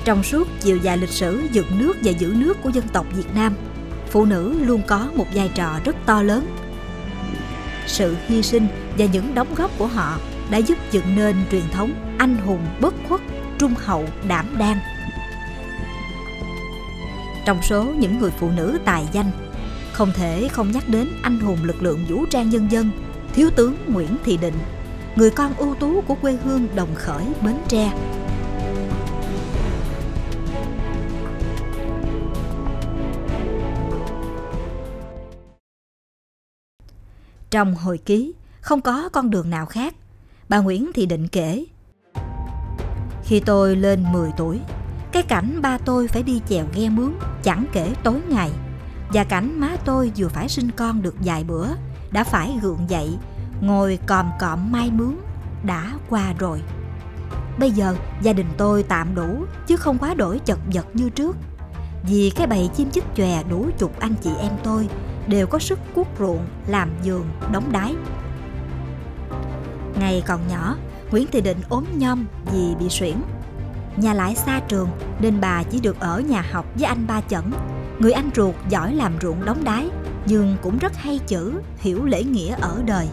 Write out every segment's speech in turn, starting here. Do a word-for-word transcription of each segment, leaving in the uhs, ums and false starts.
Trong suốt chiều dài lịch sử dựng nước và giữ nước của dân tộc Việt Nam, phụ nữ luôn có một vai trò rất to lớn. Sự hy sinh và những đóng góp của họ đã giúp dựng nên truyền thống anh hùng bất khuất, trung hậu, đảm đang. Trong số những người phụ nữ tài danh, không thể không nhắc đến anh hùng lực lượng vũ trang nhân dân, Thiếu tướng Nguyễn Thị Định, người con ưu tú của quê hương Đồng Khởi, Bến Tre. Trong hồi ký Không có con đường nào khác, bà Nguyễn Thị Định kể: khi tôi lên mười tuổi, cái cảnh ba tôi phải đi chèo ghe mướn chẳng kể tối ngày, và cảnh má tôi vừa phải sinh con được vài bữa đã phải gượng dậy ngồi còm cọm mai mướn đã qua rồi. Bây giờ gia đình tôi tạm đủ chứ không quá đổi chật vật như trước, vì cái bầy chim chích chòe đủ chục anh chị em tôi đều có sức cuốc ruộng, làm vườn, đóng đáy. Ngày còn nhỏ, Nguyễn Thị Định ốm nhom vì bị suyễn. Nhà lại xa trường nên bà chỉ được ở nhà học với anh Ba Chẩn, người anh ruột giỏi làm ruộng đóng đáy nhưng cũng rất hay chữ, hiểu lễ nghĩa ở đời.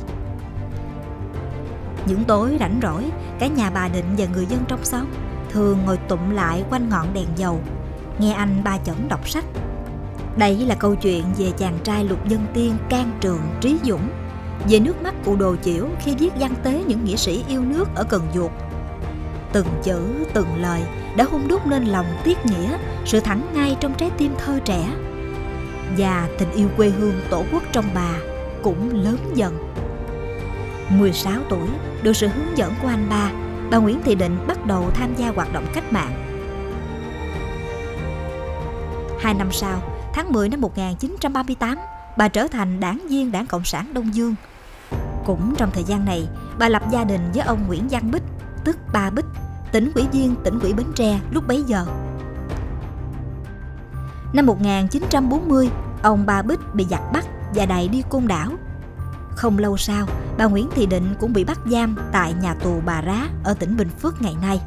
Những tối rảnh rỗi, cả nhà bà Định và người dân trong xóm thường ngồi tụm lại quanh ngọn đèn dầu, nghe anh Ba Chẩn đọc sách. Đây là câu chuyện về chàng trai Lục Vân Tiên can trường trí dũng, về nước mắt cụ Đồ Chiểu khi viết văn tế những nghĩa sĩ yêu nước ở Cần Duộc. Từng chữ, từng lời đã hun đúc nên lòng tiết nghĩa, sự thẳng ngay trong trái tim thơ trẻ. Và tình yêu quê hương tổ quốc trong bà cũng lớn dần. mười sáu tuổi, được sự hướng dẫn của anh Ba, bà Nguyễn Thị Định bắt đầu tham gia hoạt động cách mạng. Hai năm sau, tháng mười năm một nghìn chín trăm ba mươi tám, bà trở thành đảng viên Đảng Cộng sản Đông Dương. Cũng trong thời gian này, bà lập gia đình với ông Nguyễn Văn Bích, tức Ba Bích, tỉnh ủy viên tỉnh ủy Bến Tre lúc bấy giờ. Năm một nghìn chín trăm bốn mươi, ông Ba Bích bị giặc bắt và đày đi Côn Đảo. Không lâu sau, bà Nguyễn Thị Định cũng bị bắt giam tại nhà tù Bà Rá ở tỉnh Bình Phước ngày nay.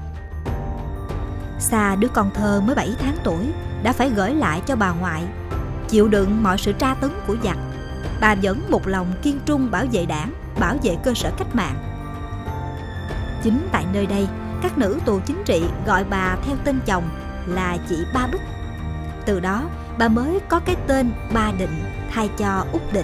Xa đứa con thơ mới bảy tháng tuổi đã phải gửi lại cho bà ngoại, chịu đựng mọi sự tra tấn của giặc, bà vẫn một lòng kiên trung bảo vệ đảng, bảo vệ cơ sở cách mạng. Chính tại nơi đây, các nữ tù chính trị gọi bà theo tên chồng là chị Ba Bích. Từ đó, bà mới có cái tên Ba Định thay cho Út Định.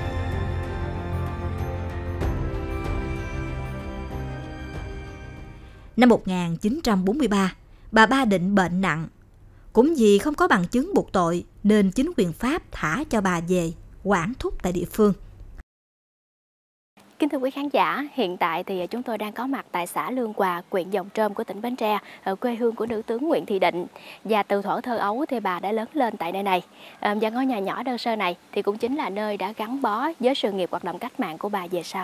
Năm một nghìn chín trăm bốn mươi ba, bà Ba Định bệnh nặng. Cũng vì không có bằng chứng buộc tội nên chính quyền Pháp thả cho bà về, quản thúc tại địa phương. Kính thưa quý khán giả, hiện tại thì chúng tôi đang có mặt tại xã Lương Hòa, huyện Giồng Trôm của tỉnh Bến Tre, ở quê hương của nữ tướng Nguyễn Thị Định. Và từ thuở thơ ấu thì bà đã lớn lên tại nơi này. Và ngôi nhà nhỏ đơn sơ này thì cũng chính là nơi đã gắn bó với sự nghiệp hoạt động cách mạng của bà về sau.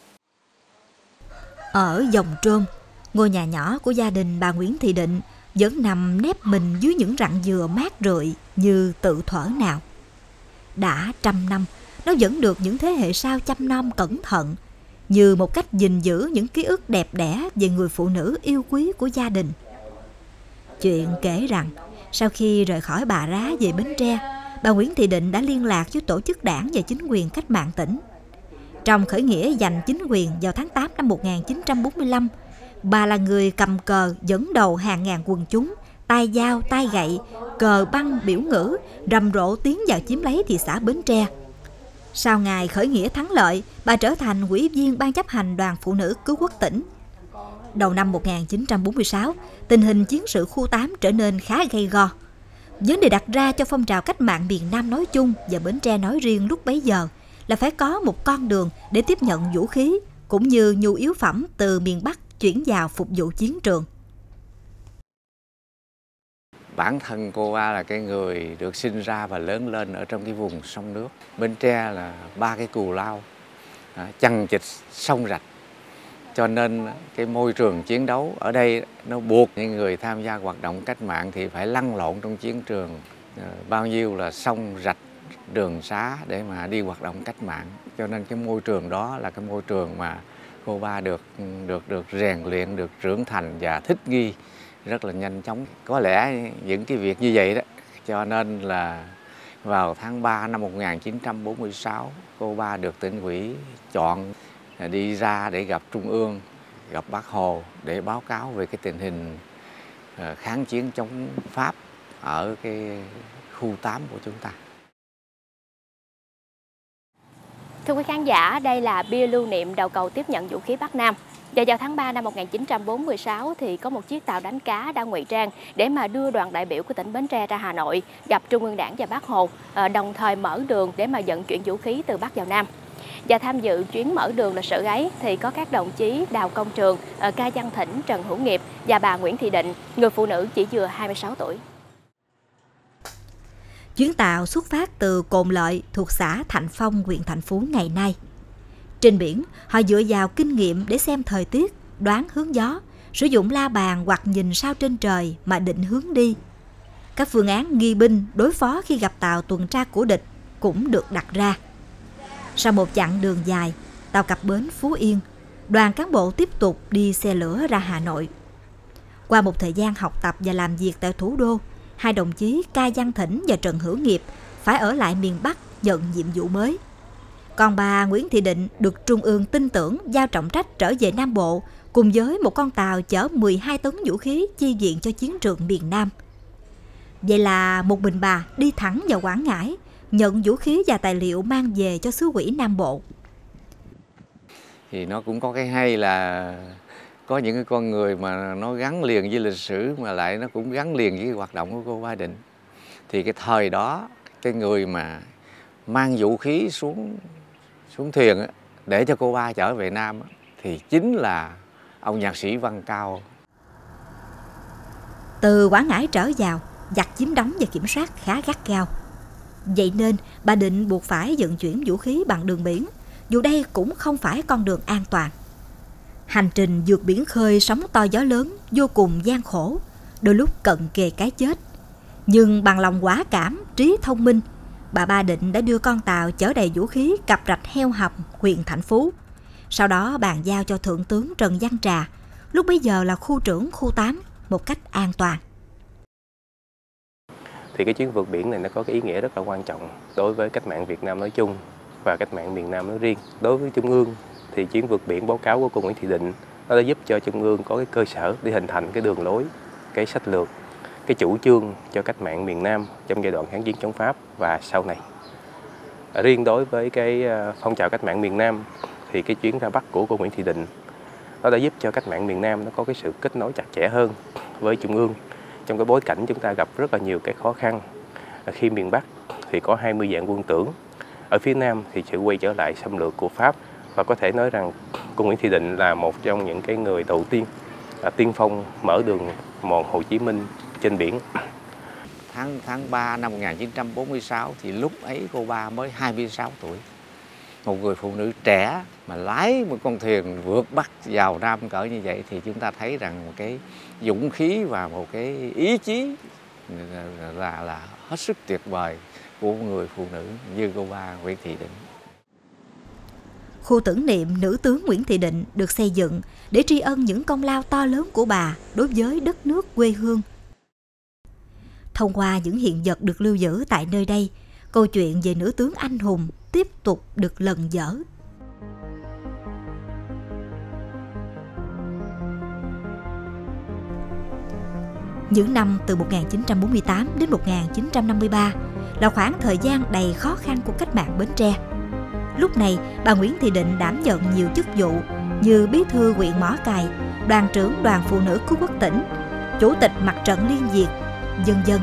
Ở Giồng Trôm, ngôi nhà nhỏ của gia đình bà Nguyễn Thị Định vẫn nằm nép mình dưới những rặng dừa mát rượi như tự thuở nào. Đã trăm năm, nó vẫn được những thế hệ sau chăm nom cẩn thận, như một cách gìn giữ những ký ức đẹp đẽ về người phụ nữ yêu quý của gia đình. Chuyện kể rằng, sau khi rời khỏi Bà Rá về Bến Tre, bà Nguyễn Thị Định đã liên lạc với tổ chức đảng và chính quyền cách mạng tỉnh. Trong khởi nghĩa giành chính quyền vào tháng tám năm một nghìn chín trăm bốn mươi lăm, bà là người cầm cờ dẫn đầu hàng ngàn quần chúng, tay dao, tay gậy, cờ băng biểu ngữ, rầm rộ tiến vào chiếm lấy thị xã Bến Tre. Sau ngày khởi nghĩa thắng lợi, bà trở thành ủy viên ban chấp hành Đoàn Phụ nữ Cứu quốc tỉnh. Đầu năm một nghìn chín trăm bốn mươi sáu, tình hình chiến sự khu tám trở nên khá gay go. Vấn đề đặt ra cho phong trào cách mạng miền Nam nói chung và Bến Tre nói riêng lúc bấy giờ là phải có một con đường để tiếp nhận vũ khí cũng như nhu yếu phẩm từ miền Bắc chuyển vào phục vụ chiến trường. Bản thân cô Ba là cái người được sinh ra và lớn lên ở trong cái vùng sông nước. Bến Tre là ba cái cù lao, chằng chịt sông rạch. Cho nên cái môi trường chiến đấu ở đây nó buộc những người tham gia hoạt động cách mạng thì phải lăn lộn trong chiến trường. Bao nhiêu là sông rạch, đường xá để mà đi hoạt động cách mạng. Cho nên cái môi trường đó là cái môi trường mà cô Ba được được được rèn luyện, được trưởng thành và thích nghi rất là nhanh chóng. Có lẽ những cái việc như vậy đó, cho nên là vào tháng ba năm một nghìn chín trăm bốn mươi sáu, cô Ba được tỉnh ủy chọn đi ra để gặp Trung ương, gặp Bác Hồ để báo cáo về cái tình hình kháng chiến chống Pháp ở cái khu tám của chúng ta. Thưa quý khán giả, đây là bia lưu niệm đầu cầu tiếp nhận vũ khí Bắc Nam. Và vào tháng ba năm một nghìn chín trăm bốn mươi sáu thì có một chiếc tàu đánh cá đã ngụy trang để mà đưa đoàn đại biểu của tỉnh Bến Tre ra Hà Nội gặp Trung ương Đảng và Bác Hồ, đồng thời mở đường để mà vận chuyển vũ khí từ Bắc vào Nam. Và tham dự chuyến mở đường lịch sử ấy thì có các đồng chí Đào Công Trường, Ca Văn Thỉnh, Trần Hữu Nghiệp và bà Nguyễn Thị Định, người phụ nữ chỉ vừa hai mươi sáu tuổi. Chuyến tàu xuất phát từ Cồn Lợi thuộc xã Thạnh Phong, huyện Thạnh Phú ngày nay. Trên biển, họ dựa vào kinh nghiệm để xem thời tiết, đoán hướng gió, sử dụng la bàn hoặc nhìn sao trên trời mà định hướng đi. Các phương án nghi binh đối phó khi gặp tàu tuần tra của địch cũng được đặt ra. Sau một chặng đường dài, tàu cập bến Phú Yên, đoàn cán bộ tiếp tục đi xe lửa ra Hà Nội. Qua một thời gian học tập và làm việc tại thủ đô, hai đồng chí Ca Văn Thỉnh và Trần Hữu Nghiệp phải ở lại miền Bắc nhận nhiệm vụ mới. Còn bà Nguyễn Thị Định được Trung ương tin tưởng giao trọng trách trở về Nam Bộ cùng với một con tàu chở mười hai tấn vũ khí chi viện cho chiến trường miền Nam. Vậy là một mình bà đi thẳng vào Quảng Ngãi, nhận vũ khí và tài liệu mang về cho xứ ủy Nam Bộ. Thì nó cũng có cái hay là có những cái con người mà nó gắn liền với lịch sử mà lại nó cũng gắn liền với hoạt động của cô Ba Định. Thì cái thời đó, cái người mà mang vũ khí xuống xuống thuyền á, để cho cô Ba trở về Nam á, thì chính là ông nhạc sĩ Văn Cao. Từ Quảng Ngãi trở vào, giặc chiếm đóng và kiểm soát khá gắt gao. Vậy nên bà Định buộc phải vận chuyển vũ khí bằng đường biển, dù đây cũng không phải con đường an toàn. Hành trình vượt biển khơi sóng to gió lớn vô cùng gian khổ, đôi lúc cận kề cái chết. Nhưng bằng lòng quả cảm, trí thông minh, bà Ba Định đã đưa con tàu chở đầy vũ khí cập rạch Heo Hồng, huyện Thạnh Phú. Sau đó bàn giao cho Thượng tướng Trần Văn Trà, lúc bấy giờ là khu trưởng khu tám, một cách an toàn. Thì cái chuyến vượt biển này nó có cái ý nghĩa rất là quan trọng đối với cách mạng Việt Nam nói chung và cách mạng miền Nam nói riêng. Đối với Trung ương thì chuyến vượt biển báo cáo của cô Nguyễn Thị Định nó đã giúp cho Trung ương có cái cơ sở để hình thành cái đường lối, cái sách lược, cái chủ trương cho cách mạng miền Nam trong giai đoạn kháng chiến chống Pháp và sau này. Riêng đối với cái phong trào cách mạng miền Nam thì cái chuyến ra Bắc của cô Nguyễn Thị Định nó đã giúp cho cách mạng miền Nam nó có cái sự kết nối chặt chẽ hơn với Trung ương trong cái bối cảnh chúng ta gặp rất là nhiều cái khó khăn. Khi miền Bắc thì có hai mươi vạn quân tưởng, ở phía Nam thì sự quay trở lại xâm lược của Pháp, và có thể nói rằng cô Nguyễn Thị Định là một trong những cái người đầu tiên là tiên phong mở đường mòn Hồ Chí Minh trên biển. Tháng tháng ba năm một nghìn chín trăm bốn mươi sáu thì lúc ấy cô Ba mới hai mươi sáu tuổi. Một người phụ nữ trẻ mà lái một con thuyền vượt Bắc vào Nam cỡ như vậy thì chúng ta thấy rằng một cái dũng khí và một cái ý chí là là, là hết sức tuyệt vời của một người phụ nữ như cô Ba Nguyễn Thị Định. Khu tưởng niệm nữ tướng Nguyễn Thị Định được xây dựng để tri ân những công lao to lớn của bà đối với đất nước quê hương. Thông qua những hiện vật được lưu giữ tại nơi đây, câu chuyện về nữ tướng anh hùng tiếp tục được lần dở. Những năm từ một nghìn chín trăm bốn mươi tám đến một nghìn chín trăm năm mươi ba là khoảng thời gian đầy khó khăn của cách mạng Bến Tre. Lúc này, bà Nguyễn Thị Định đảm nhận nhiều chức vụ như bí thư huyện Mỏ Cày, đoàn trưởng đoàn phụ nữ cứu quốc tỉnh, chủ tịch mặt trận Liên Việt, vân vân.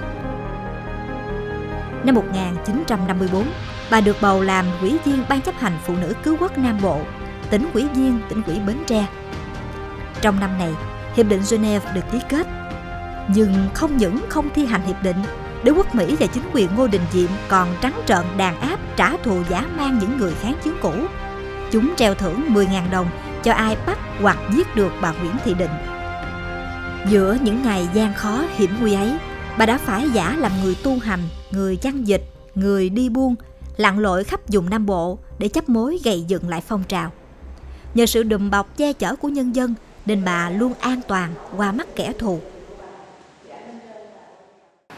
Năm một nghìn chín trăm năm mươi tư, bà được bầu làm ủy viên ban chấp hành phụ nữ cứu quốc Nam Bộ, tỉnh ủy viên tỉnh ủy Bến Tre. Trong năm này, hiệp định Geneva được ký kết, nhưng không những không thi hành hiệp định, đế quốc Mỹ và chính quyền Ngô Đình Diệm còn trắng trợn đàn áp trả thù dã man những người kháng chiến cũ. Chúng treo thưởng mười nghìn đồng cho ai bắt hoặc giết được bà Nguyễn Thị Định. Giữa những ngày gian khó hiểm nguy ấy, bà đã phải giả làm người tu hành, người chăn dịch, người đi buôn, lặn lội khắp vùng Nam Bộ để chấp mối gây dựng lại phong trào. Nhờ sự đùm bọc che chở của nhân dân nên bà luôn an toàn qua mắt kẻ thù.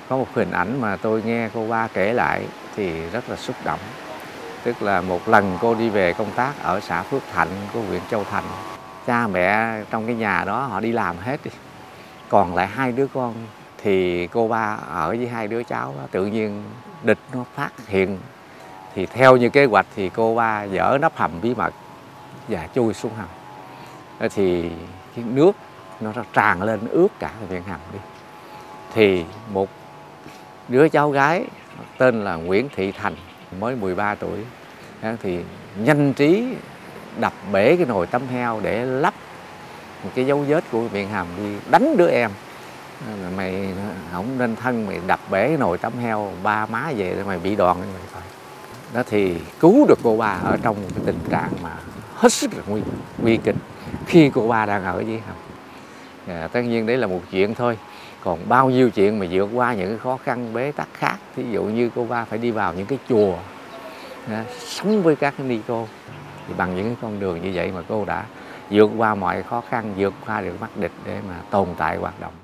Có một hình ảnh mà tôi nghe cô ba kể lại thì rất là xúc động. Tức là một lần cô đi về công tác ở xã Phước Thạnh của huyện Châu Thành. Cha mẹ trong cái nhà đó họ đi làm hết đi. Còn lại hai đứa con thì cô ba ở với hai đứa cháu đó, tự nhiên địch nó phát hiện. Thì theo như kế hoạch thì cô ba dỡ nắp hầm bí mật và chui xuống hầm. Thì cái nước nó tràn lên ướt cả cái miệng hầm đi. Thì một đứa cháu gái tên là Nguyễn Thị Thành mới mười ba tuổi thì nhanh trí đập bể cái nồi tấm heo để lấp một cái dấu vết của miệng hầm, đi đánh đứa em. Mày không nên thân, mày đập bể cái nồi tấm heo, ba má về để mày bị đòn. Đó thì cứu được cô ba ở trong cái tình trạng mà hết sức là nguy, nguy kịch khi cô ba đang ở dưới hầm. À, tất nhiên đấy là một chuyện thôi. Còn bao nhiêu chuyện mà vượt qua những khó khăn bế tắc khác. Thí dụ như cô ba phải đi vào những cái chùa, à, sống với các ni cô. Thì bằng những cái con đường như vậy mà cô đã vượt qua mọi khó khăn, vượt qua được mắt địch để mà tồn tại hoạt động.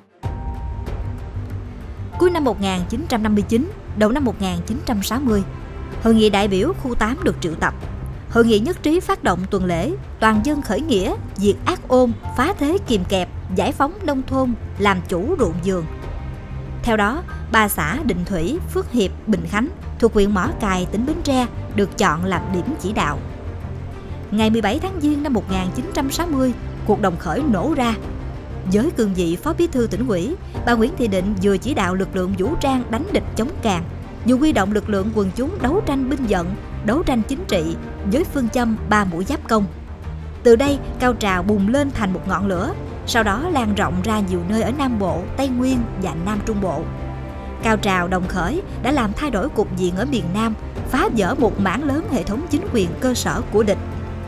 Cuối năm một nghìn chín trăm năm mươi chín, đầu năm một nghìn chín trăm sáu mươi, Hội nghị đại biểu khu tám được triệu tập. Hội nghị nhất trí phát động tuần lễ toàn dân khởi nghĩa, diệt ác ôn, phá thế kìm kẹp, giải phóng nông thôn, làm chủ ruộng vườn. Theo đó, ba xã Định Thủy, Phước Hiệp, Bình Khánh thuộc huyện Mỏ Cày, tỉnh Bến Tre được chọn làm điểm chỉ đạo. Ngày mười bảy tháng Giêng năm một nghìn chín trăm sáu mươi, cuộc đồng khởi nổ ra. Với cương vị Phó Bí thư Tỉnh ủy, bà Nguyễn Thị Định vừa chỉ đạo lực lượng vũ trang đánh địch chống Càn, vừa huy động lực lượng quần chúng đấu tranh binh vận, đấu tranh chính trị với phương châm ba mũi giáp công. Từ đây, cao trào bùng lên thành một ngọn lửa, sau đó lan rộng ra nhiều nơi ở Nam Bộ, Tây Nguyên và Nam Trung Bộ. Cao trào đồng khởi đã làm thay đổi cục diện ở miền Nam, phá vỡ một mảng lớn hệ thống chính quyền cơ sở của địch.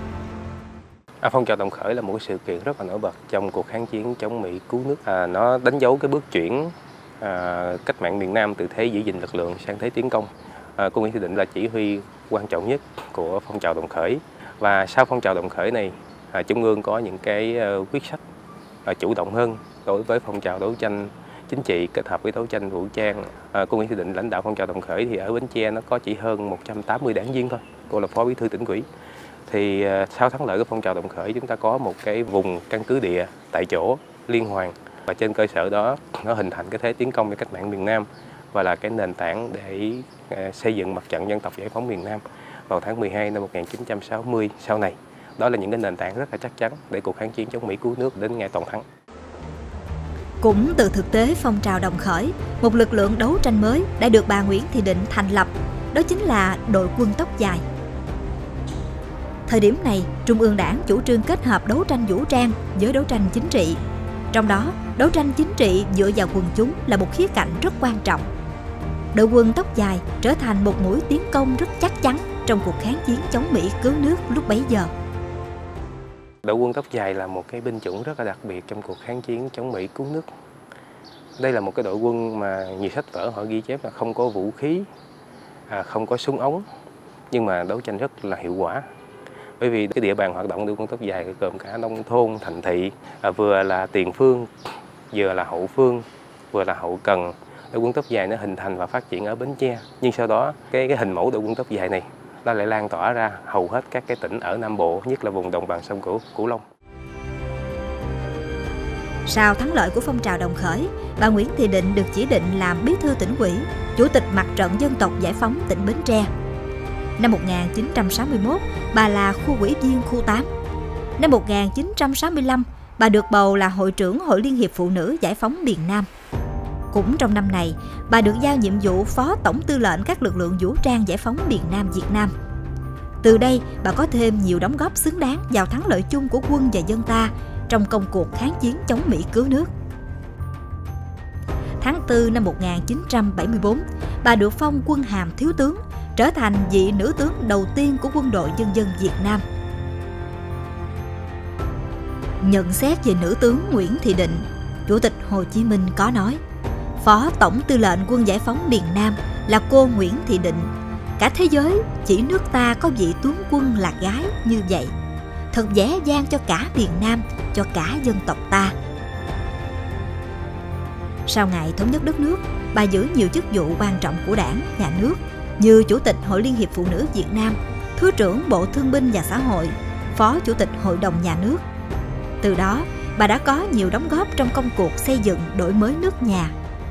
À, phong trào đồng khởi là một sự kiện rất là nổi bật trong cuộc kháng chiến chống Mỹ cứu nước. À, nó đánh dấu cái bước chuyển à, cách mạng miền Nam từ thế giữ gìn lực lượng sang thế tiến công. À, cô Nguyễn Thị Định là chỉ huy quan trọng nhất của phong trào đồng khởi. Và sau phong trào đồng khởi này, à, Trung ương có những cái uh, quyết sách uh, chủ động hơn đối với phong trào đấu tranh chính trị kết hợp với đấu tranh vũ trang. À, cô Nguyễn Thị Định lãnh đạo phong trào đồng khởi thì ở Bến Tre nó có chỉ hơn một trăm tám mươi đảng viên thôi. Cô là Phó Bí thư Tỉnh ủy. Thì uh, sau thắng lợi của phong trào đồng khởi, chúng ta có một cái vùng căn cứ địa tại chỗ liên hoàn, và trên cơ sở đó nó hình thành cái thế tiến công cho cách mạng miền Nam và là cái nền tảng để uh, xây dựng mặt trận dân tộc giải phóng miền Nam vào tháng mười hai năm một nghìn chín trăm sáu mươi sau này. Đó là những cái nền tảng rất là chắc chắn để cuộc kháng chiến chống Mỹ cứu nước đến ngày toàn thắng. Cũng từ thực tế phong trào đồng khởi, một lực lượng đấu tranh mới đã được bà Nguyễn Thị Định thành lập, đó chính là đội quân tóc dài. Thời điểm này, Trung ương Đảng chủ trương kết hợp đấu tranh vũ trang với đấu tranh chính trị. Trong đó, đấu tranh chính trị dựa vào quần chúng là một khía cạnh rất quan trọng. Đội quân tóc dài trở thành một mũi tiến công rất chắc chắn trong cuộc kháng chiến chống Mỹ cứu nước lúc bấy giờ. Đội quân tóc dài là một cái binh chủng rất là đặc biệt trong cuộc kháng chiến chống Mỹ cứu nước. Đây là một cái đội quân mà nhiều sách vở họ ghi chép là không có vũ khí, à, không có súng ống, nhưng mà đấu tranh rất là hiệu quả. Bởi vì cái địa bàn hoạt động đội quân tóc dài gồm cả nông thôn, thành thị, à, vừa là tiền phương, vừa là hậu phương, vừa là hậu cần. Đội quân tóc dài nó hình thành và phát triển ở Bến Tre, nhưng sau đó cái cái hình mẫu đội quân tóc dài này nó lại lan tỏa ra hầu hết các cái tỉnh ở Nam Bộ, nhất là vùng đồng bằng sông Cửu Cửu Long. Sau thắng lợi của phong trào đồng khởi, bà Nguyễn Thị Định được chỉ định làm Bí thư Tỉnh ủy, Chủ tịch Mặt trận Dân tộc Giải phóng tỉnh Bến Tre. Năm một nghìn chín trăm sáu mươi mốt, bà là khu ủy viên khu tám. Năm một nghìn chín trăm sáu mươi lăm, bà được bầu là Hội trưởng Hội Liên hiệp Phụ nữ Giải phóng miền Nam. Cũng trong năm này, bà được giao nhiệm vụ Phó Tổng tư lệnh các lực lượng vũ trang giải phóng miền Nam Việt Nam. Từ đây, bà có thêm nhiều đóng góp xứng đáng vào thắng lợi chung của quân và dân ta trong công cuộc kháng chiến chống Mỹ cứu nước. Tháng tư năm một nghìn chín trăm bảy mươi tư, bà được phong quân hàm thiếu tướng, trở thành vị nữ tướng đầu tiên của Quân đội Nhân dân Việt Nam. Nhận xét về nữ tướng Nguyễn Thị Định, Chủ tịch Hồ Chí Minh có nói: Phó Tổng tư lệnh quân giải phóng miền Nam là cô Nguyễn Thị Định. Cả thế giới chỉ nước ta có vị tướng quân là gái như vậy. Thật dễ dàng cho cả miền Nam, cho cả dân tộc ta. Sau ngày thống nhất đất nước, bà giữ nhiều chức vụ quan trọng của Đảng, Nhà nước như Chủ tịch Hội Liên hiệp Phụ nữ Việt Nam, Thứ trưởng Bộ Thương binh và Xã hội, Phó Chủ tịch Hội đồng Nhà nước. Từ đó, bà đã có nhiều đóng góp trong công cuộc xây dựng đổi mới nước nhà.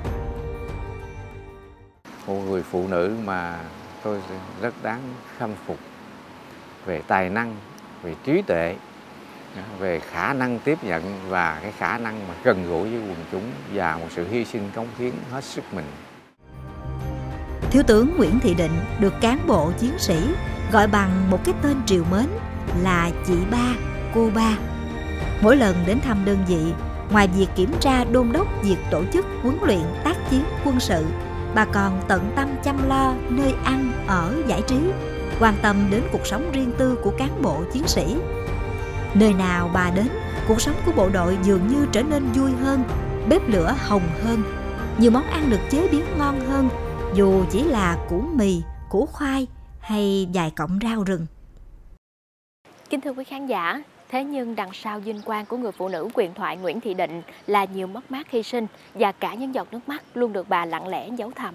Một người phụ nữ mà tôi rất đáng khâm phục về tài năng, về trí tuệ, về khả năng tiếp nhận và cái khả năng mà gần gũi với quần chúng và một sự hy sinh cống hiến hết sức mình. Thiếu tướng Nguyễn Thị Định được cán bộ chiến sĩ gọi bằng một cái tên trìu mến là chị Ba, cô Ba. Mỗi lần đến thăm đơn vị, ngoài việc kiểm tra đôn đốc việc tổ chức huấn luyện tác chiến quân sự, bà còn tận tâm chăm lo nơi ăn, ở, giải trí, quan tâm đến cuộc sống riêng tư của cán bộ chiến sĩ. Nơi nào bà đến, cuộc sống của bộ đội dường như trở nên vui hơn, bếp lửa hồng hơn, nhiều món ăn được chế biến ngon hơn, dù chỉ là củ mì, củ khoai hay vài cọng rau rừng. Kính thưa quý khán giả, thế nhưng đằng sau vinh quang của người phụ nữ huyền thoại Nguyễn Thị Định là nhiều mất mát hy sinh và cả những giọt nước mắt luôn được bà lặng lẽ giấu thầm.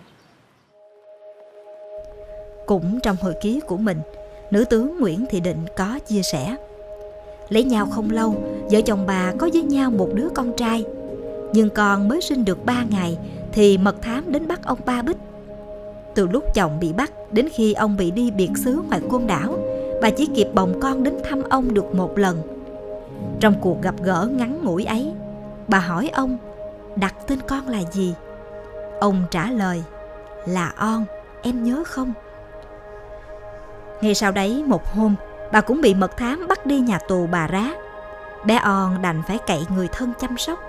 Cũng trong hồi ký của mình, nữ tướng Nguyễn Thị Định có chia sẻ: lấy nhau không lâu, vợ chồng bà có với nhau một đứa con trai. Nhưng con mới sinh được ba ngày thì mật thám đến bắt ông Ba Bích. Từ lúc chồng bị bắt đến khi ông bị đi biệt xứ ngoài Côn Đảo, bà chỉ kịp bồng con đến thăm ông được một lần. Trong cuộc gặp gỡ ngắn ngủi ấy, bà hỏi ông đặt tên con là gì. Ông trả lời là On, em nhớ không? Ngay sau đấy một hôm, bà cũng bị mật thám bắt đi nhà tù Bà Rá. Bé On đành phải cậy người thân chăm sóc.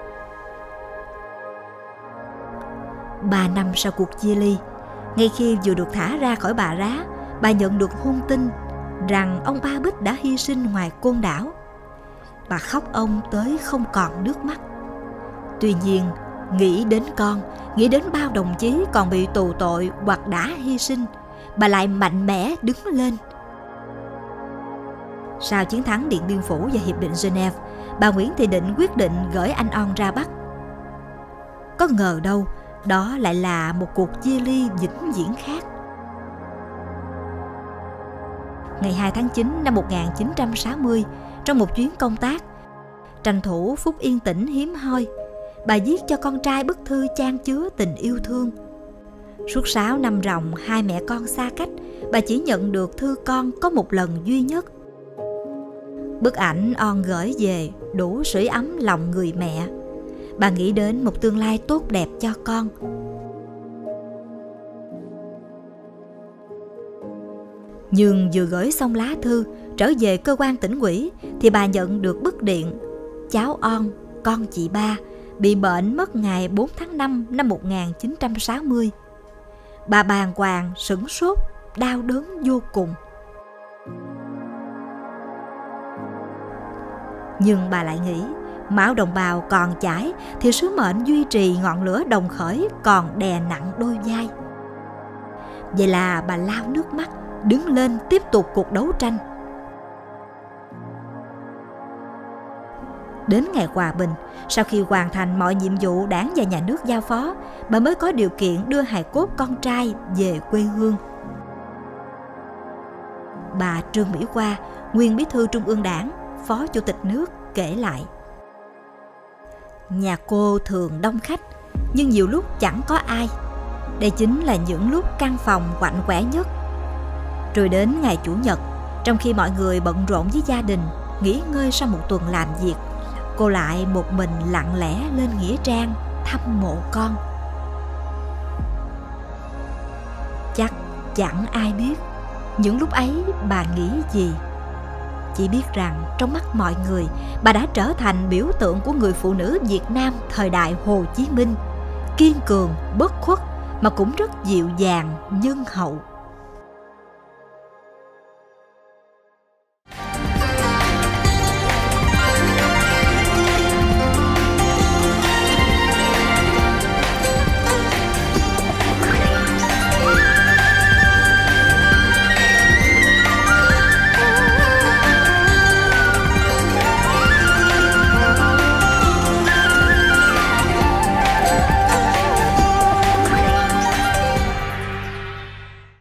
Ba năm sau cuộc chia ly, ngay khi vừa được thả ra khỏi Bà Rá, bà nhận được hôn tin rằng ông Ba Bích đã hy sinh ngoài Côn Đảo. Bà khóc ông tới không còn nước mắt. Tuy nhiên, nghĩ đến con, nghĩ đến bao đồng chí còn bị tù tội hoặc đã hy sinh, bà lại mạnh mẽ đứng lên. Sau chiến thắng Điện Biên Phủ và Hiệp định Geneva, bà Nguyễn Thị Định quyết định gửi anh On ra Bắc. Có ngờ đâu, đó lại là một cuộc chia ly vĩnh viễn khác. Ngày hai tháng chín năm một nghìn chín trăm sáu mươi, trong một chuyến công tác, tranh thủ phút yên tĩnh hiếm hoi, bà viết cho con trai bức thư chan chứa tình yêu thương. Suốt sáu năm ròng hai mẹ con xa cách, bà chỉ nhận được thư con có một lần duy nhất. Bức ảnh On gửi về đủ sưởi ấm lòng người mẹ. Bà nghĩ đến một tương lai tốt đẹp cho con. Nhưng vừa gửi xong lá thư, trở về cơ quan tỉnh ủy, thì bà nhận được bức điện: cháu On, con chị Ba, bị bệnh mất ngày bốn tháng năm năm một nghìn chín trăm sáu mươi. Bà bàng hoàng, sửng sốt, đau đớn vô cùng. Nhưng bà lại nghĩ, máu đồng bào còn chảy thì sứ mệnh duy trì ngọn lửa đồng khởi còn đè nặng đôi vai. Vậy là bà lau nước mắt, đứng lên tiếp tục cuộc đấu tranh. Đến ngày hòa bình, sau khi hoàn thành mọi nhiệm vụ đảng và nhà nước giao phó, bà mới có điều kiện đưa hài cốt con trai về quê hương. Bà Trương Mỹ Hoa, nguyên Bí thư Trung ương Đảng, Phó Chủ tịch nước kể lại: nhà cô thường đông khách, nhưng nhiều lúc chẳng có ai. Đây chính là những lúc căn phòng quạnh quẻ nhất. Rồi đến ngày Chủ nhật, trong khi mọi người bận rộn với gia đình, nghỉ ngơi sau một tuần làm việc, cô lại một mình lặng lẽ lên nghĩa trang thăm mộ con. Chắc chẳng ai biết những lúc ấy bà nghĩ gì. Chỉ biết rằng trong mắt mọi người, bà đã trở thành biểu tượng của người phụ nữ Việt Nam thời đại Hồ Chí Minh, kiên cường, bất khuất mà cũng rất dịu dàng, nhân hậu.